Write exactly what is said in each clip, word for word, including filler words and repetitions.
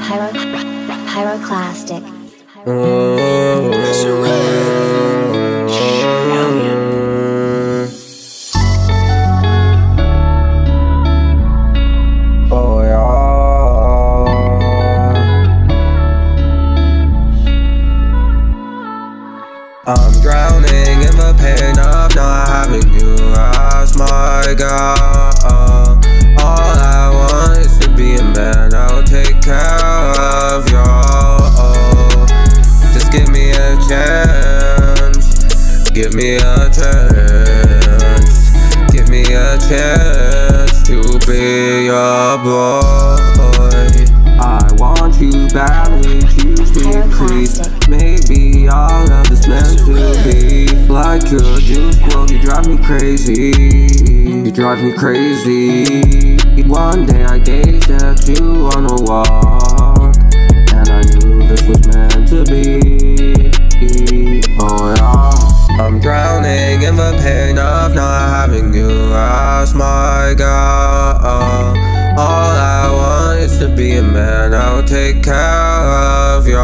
Pyro, pyroclastic. Oh, oh yeah. I'm drowning in the pain of not having you as my girl. All I want is to be a man. I'll take care of you. Just give me a chance. Give me a chance. Give me a chance to be your boy. I want you badly, choose me please. Maybe all of this meant to be. Like your juice, well, you drive me crazy. You drive me crazy. One day I gazed at you on a walk, and I knew this was meant to be. Oh yeah. I'm drowning in the pain of not having you as my girl. All I want is to be a man. I'll take care of you.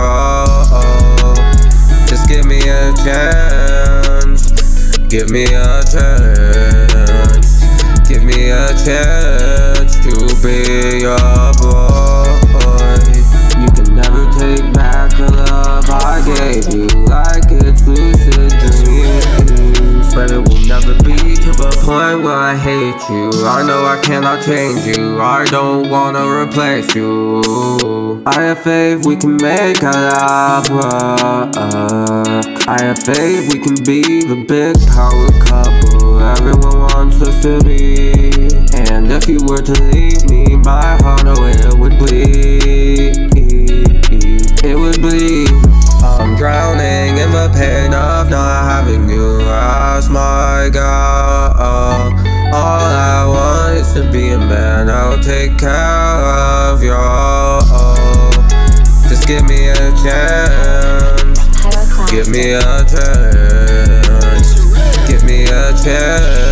Just give me a chance. Give me a chance. Give me a chance to be your boy. You can never take back the love I gave you, like it's lucid dreams. But it will never be to the point where I hate you. I know I cannot change you. I don't wanna replace you. I have faith we can make our life work. I have faith we can be the big power couple everyone wants us to be. And if you were to leave me, my heart, oh, it would bleed. It would bleed. I'm drowning in the pain of not having you as my girl. All I want is to be a man. I'll take care of you. Just give me a chance. Give me a chance. Give me a chance